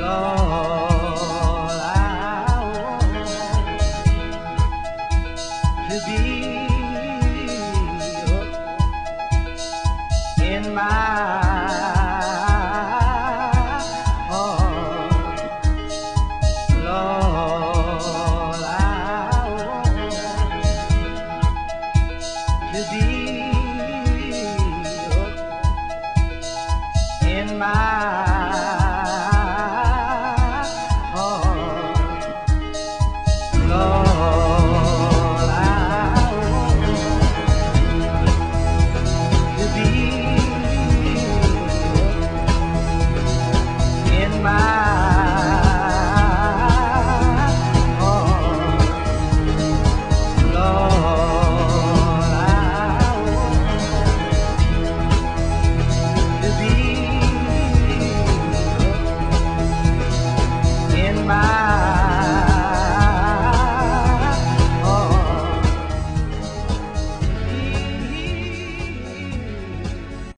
Lord, I want to be in my heart. Lord, I want to be in my